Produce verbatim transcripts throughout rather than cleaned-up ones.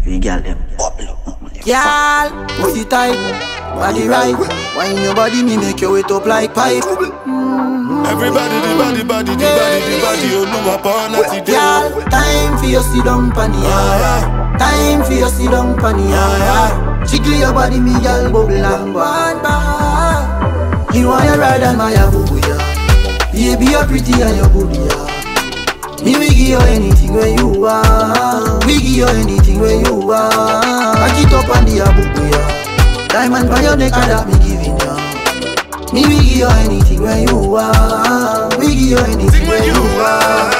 We girl them bubble up. Girl, pussy tight, body right. Wine your body, me make you wet up like pipe. Mm. Everybody, the body, body, the body, the body, you know upon us today. Girl, time for you sit down pon the yard. Time for you sit down pon the yard. Jiggle your body, me girl, bubble and one bar. You want your ride and my boo ya. Baby, you're pretty and you're good ya. Me we give you anything when you want. We give you anything when you want. Back it up on the abubu ya. Diamond by your neck and that me giving ya. Me we give you anything when you want. We give you anything when you want.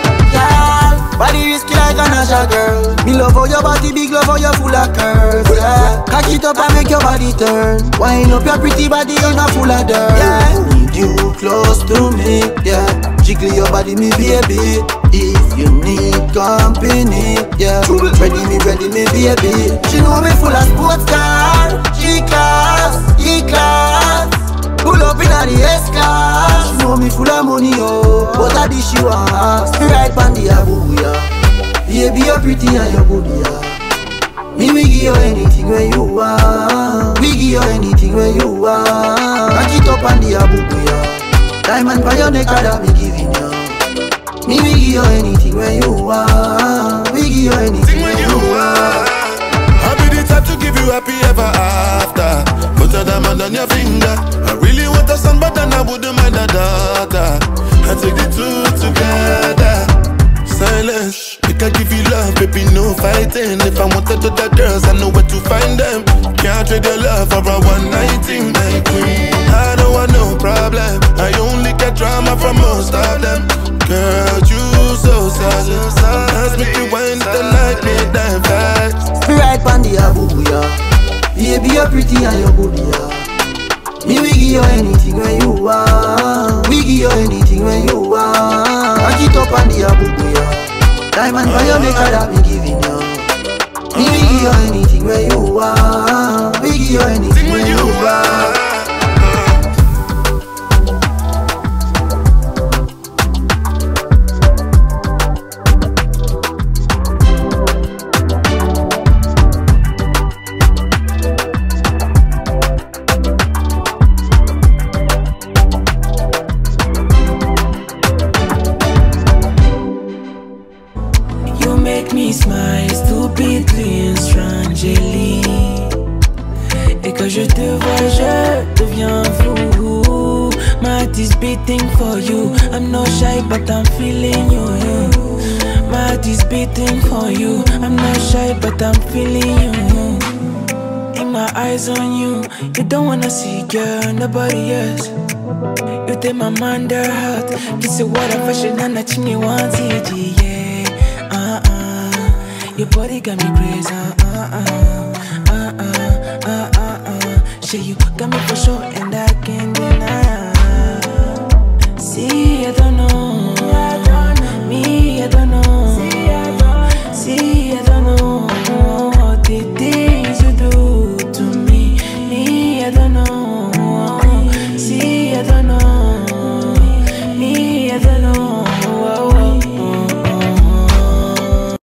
Girl, body risky like a Nasha girl. Me love how your body big, love how you full of curves. Yeah, cock it up and make your body turn. Wind up your pretty body, you're not full of dirt. Yeah, need you close to me. Yeah, jiggle your body, me baby. If you need company, yeah, ready me, ready me, baby. She know me full of sports car, G-class, E-class. Pull up in the S-class. She know me full of money, oh, but I dish you ass. Right on the abubu, yeah. Baby, you're pretty and you're good, yeah. Me, we give you anything when you want. We give you anything when you want. Back it up on the abubu, yeah. Diamond by your neck, that me giving you. Me, we give you anything when you want. We give you anything when you want. I'll be the type to give you happy ever after. Put a diamond on your finger. I really want a son, but then I wouldn't mind a daughter. I take the two together. Silence, we can give you love, baby, no fighting. If I wanted to the girls, I know where to find them. Can't trade your love for a one night thing, my queen. I don't want no problem. I only get drama from most of them. Girl, you so solid. Let's make you wind the night, midnight fast. Right on the abubu, yeah. Baby, you're pretty and you're good, yeah. Me, we give you anything when you want. We give you anything when you want. Back it up on the abubu, yeah. Diamond by your neck, that me giving you. Me, we give you anything when you want. We give you anything when you want. Je te vois, je deviens fou. My heart is beating for you. I'm not shy, but I'm feeling you. My heart is beating for you. I'm not shy, but I'm feeling you. In my eyes on you, you don't wanna see, girl, nobody else. You take my mind, their heart. Kiss the water, fashion, and I chimney one C G, yeah. Uh uh, your body got me crazy, uh uh, uh uh, uh uh. Say you got me for sure, and